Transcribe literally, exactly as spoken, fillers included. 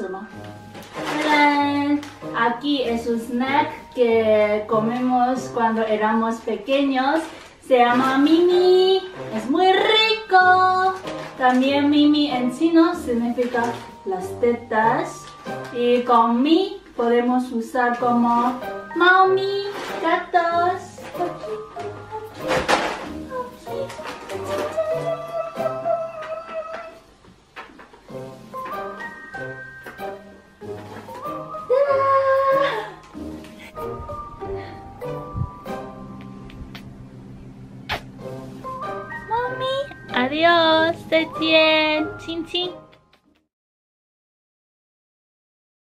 什么？ Miren, aquí es un snack que comemos cuando éramos pequeños. Se llama Mimi. Es muy rico. También Mimi en chino significa las tetas. Y con mi podemos usar como Maumi, gatos. Mami, adiós, 再见，亲亲。